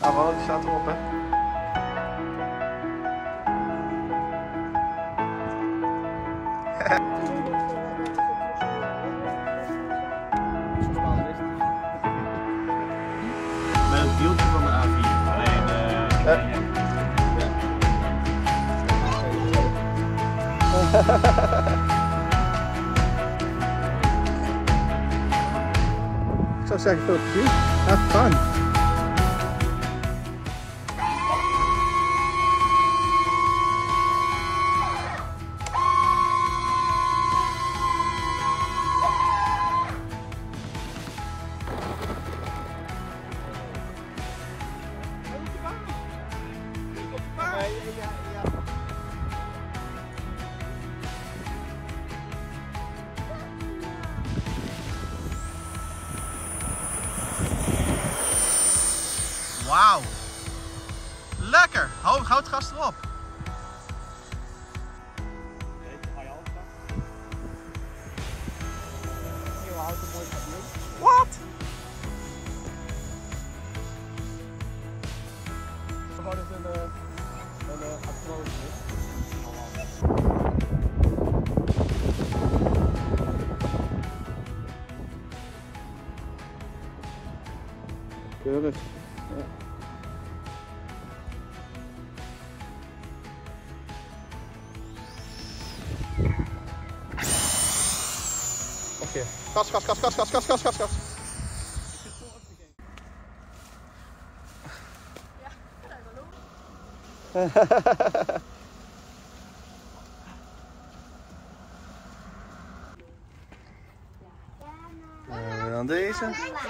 Jawel, die staat erop, hè. Met een wieltje van de A4. Alleen, Ik zou zeggen, veel plezier. Have fun. wauw. Lekker. Houd het gas erop. Wat? Gewoon eens een Achilles. Keurig. Ja. Oké. Gas, gas, gas, gas, gas, gas, gas, gas, gas. En dan deze.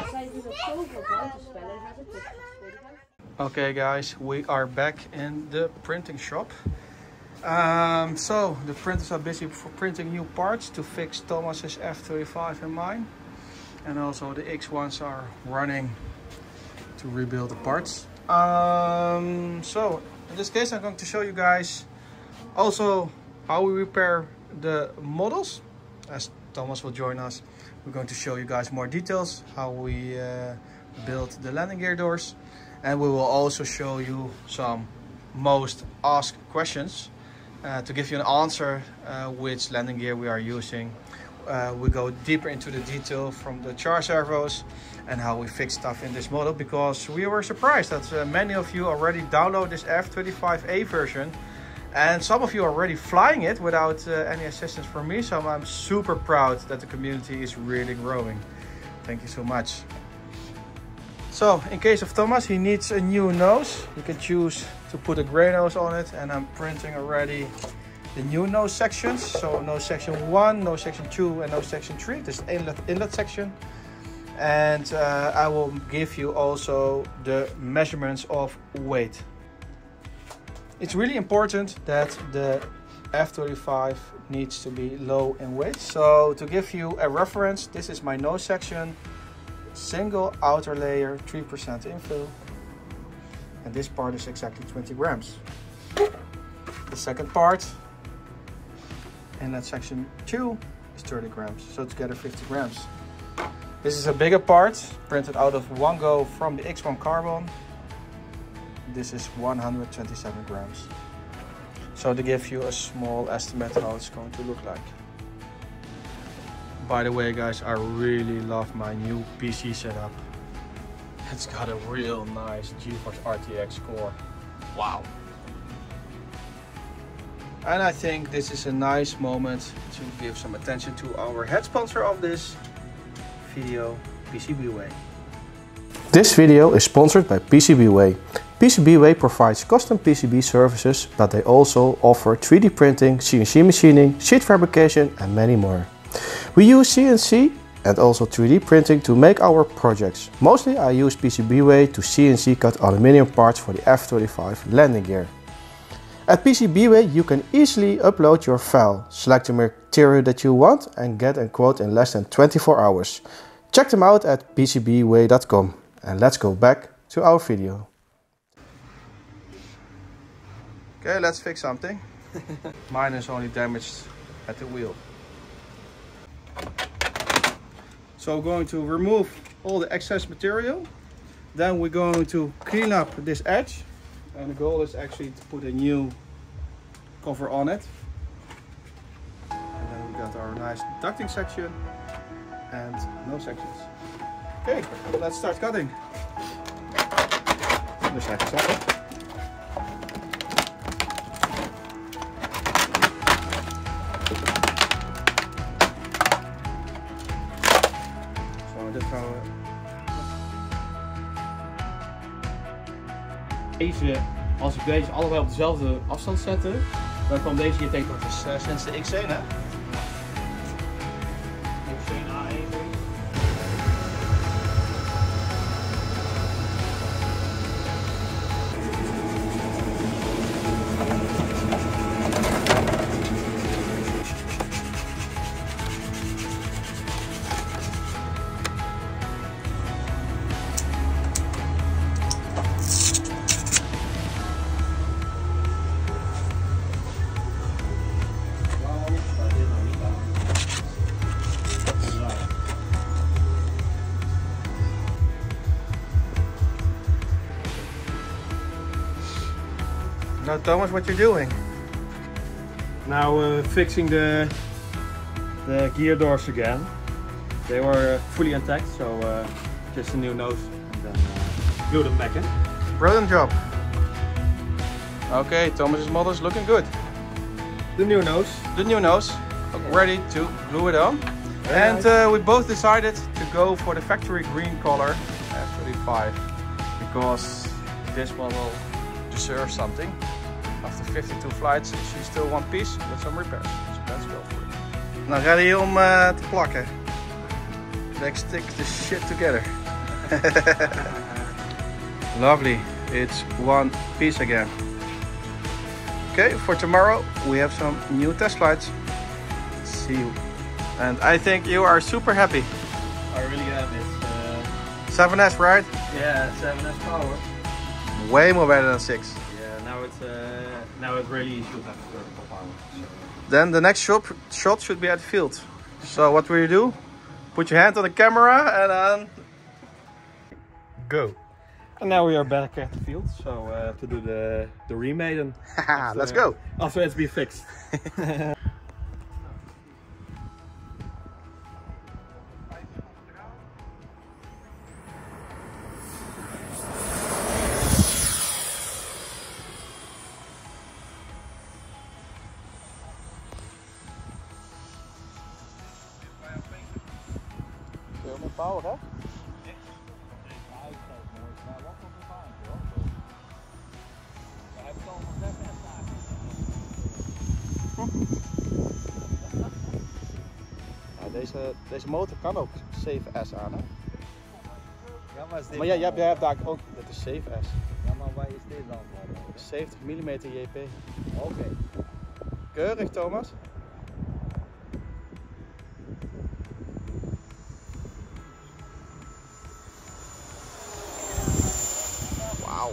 Okay guys, we are back in the printing shop. So the printers are busy for printing new parts to fix Thomas's F-35 and mine. And also the X1s are running to rebuild the parts. So in this case I'm going to show you guys also how we repair the models. As Thomas will join us, we're going to show you guys more details how we build the landing gear doors, and we will also show you some most asked questions to give you an answer which landing gear we are using. We go deeper into the detail from the charge servos and how we fix stuff in this model, because we were surprised that many of you already download this F-35A version, and some of you are already flying it without any assistance from me. So I'm super proud that the community is really growing. Thank you so much. So in case of Thomas, he needs a new nose. You can choose to put a gray nose on it, and I'm printing already the new nose sections. So nose section 1, nose section 2 and nose section 3. This inlet section. And I will give you also the measurements of weight. It's really important that the F-35 needs to be low in weight. So to give you a reference, this is my nose section, single outer layer, 3% infill, and this part is exactly 20 grams. The second part, in that section 2, is 30 grams, so together 50 grams. This is a bigger part, printed out of one go from the X1 carbon. This is 127 grams. So to give you a small estimate how it's going to look like. By the way guys, I really love my new PC setup. It's got a real nice GeForce RTX core. Wow. And I think this is a nice moment to give some attention to our head sponsor of this video, PCBWay. This video is sponsored by PCBWay. PCBWay provides custom PCB services, but they also offer 3D printing, CNC machining, sheet fabrication and many more. We use CNC and also 3D printing to make our projects. Mostly I use PCBWay to CNC cut aluminium parts for the F-35 landing gear. At PCBWay you can easily upload your file, select the material that you want and get a quote in less than 24 hours. Check them out at pcbway.com, and let's go back to our video. Okay, let's fix something. Mine is only damaged at the wheel. So we're going to remove all the excess material. Then we're going to clean up this edge. And the goal is actually to put a new cover on it. And then we got our nice ducting section and no sections. Okay, let's start cutting. Dus hij gezet. Zo, dit gaan we. Deze, als ik deze allebei op dezelfde afstand zette, dan kwam deze hier tegen. Dat is sinds de X1 hè? Now Thomas, what you're doing? Now fixing the gear doors again. They were fully intact, so just a new nose and then glue them back in. Brilliant job. Okay, Thomas's model is looking good. The new nose. The new nose, ready to glue it on. And we both decided to go for the factory green color F-35 because this model deserves something. After 52 flights, she's still one piece with some repairs. So let's go for it. Nou, ready om te plakken. Let's stick the shit together. Lovely, it's one piece again. Okay, for tomorrow we have some new test flights. See you. And I think you are super happy. I really am. It's 7S, right? yeah, 7S power. Way more better than 6. Yeah, now it really should have vertical power. So. Then the next shot should be at the field. So what will you do? Put your hand on the camera and then go. And now we are back at the field, so to do the Re-Maiden. Let's go. After it's been fixed. Veel meer power, hè? Ja, deze motor kan ook 7S aan, hè? Ja, maar, Maar jij hebt daar ook, dat is 7S. Ja, maar waar is dit dan voor? 70 mm JP. Oké. Keurig, Thomas. Wauw.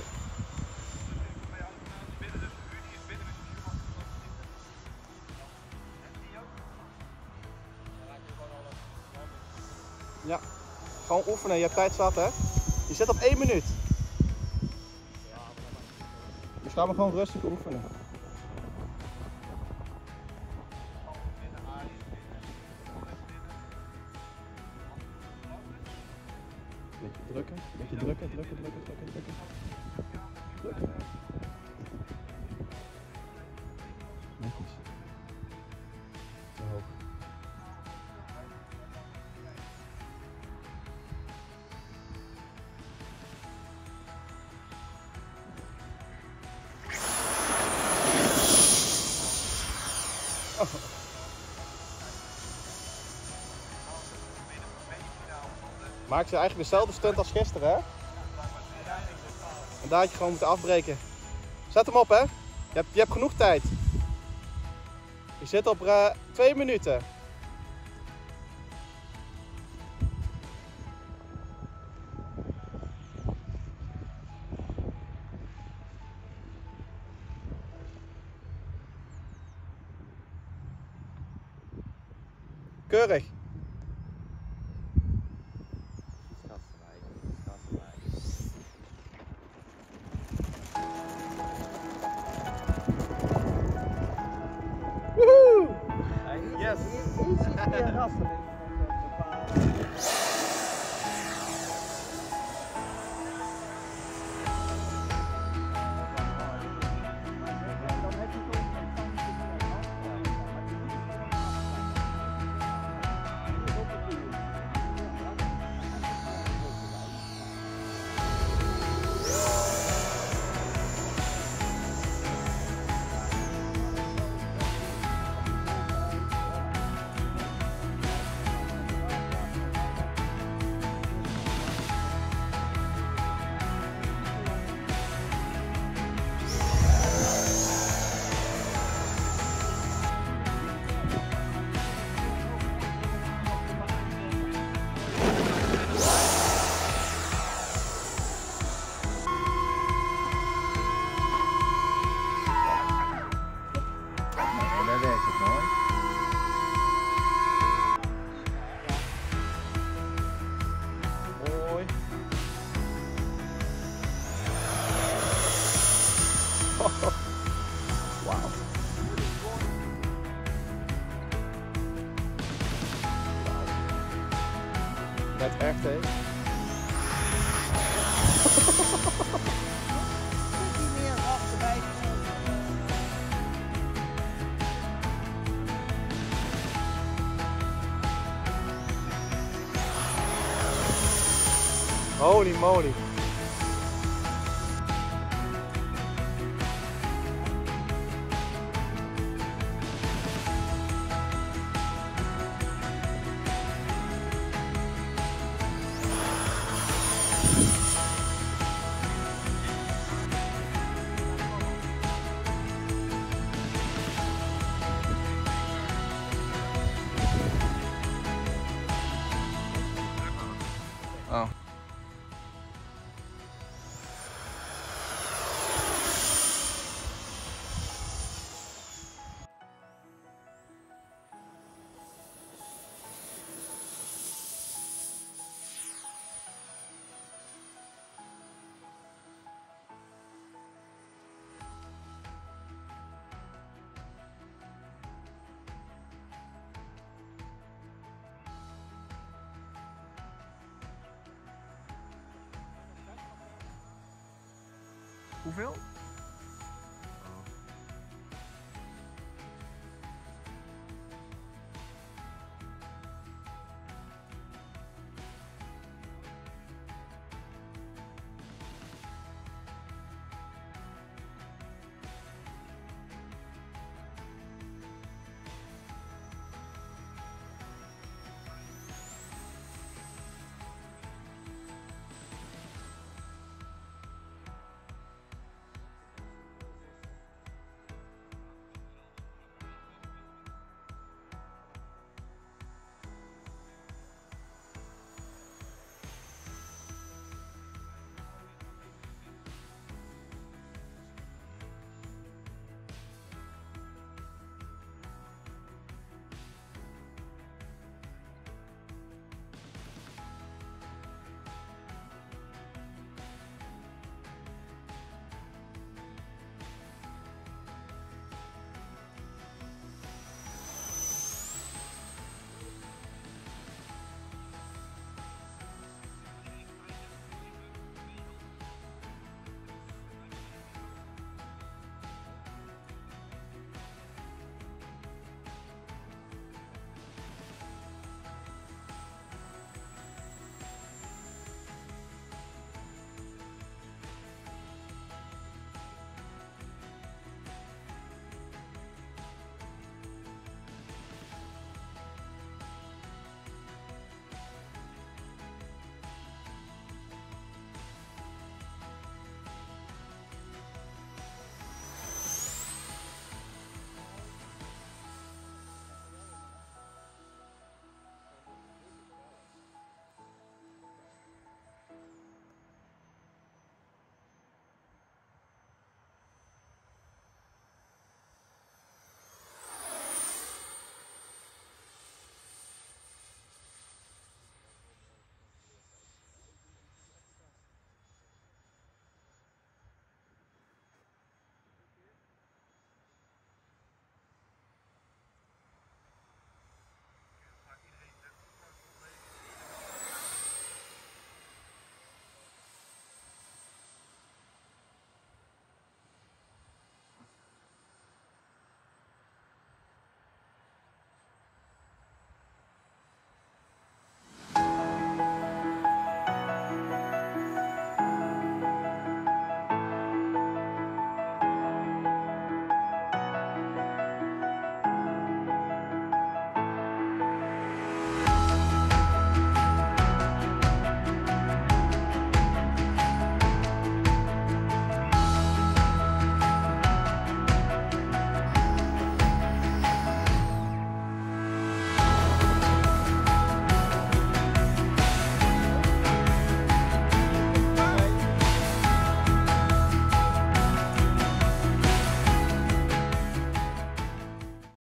Ja, gewoon oefenen. Je hebt tijd zat, hè? Je zit op 1 minuut. Dus gaan we gewoon rustig oefenen. Beetje drukken, drukken. Netjes. Te hoog. Oh. Maak ze eigenlijk dezelfde stunt als gisteren, hè? En daar had je gewoon moeten afbreken. Zet hem op, hè? Je hebt genoeg tijd. Je zit op 2 minuten. Keurig. afrasseling van zo'n bepaalde... Dan heb je toch een tandje meer afspraak. Maar je moet gewoon afspraak. Hier is ook een duur. Daar werkt het mooi. Mooi. Wauw. Net echt, hè? Niet meer achterbij. Holy moly. Oh. Hoeveel?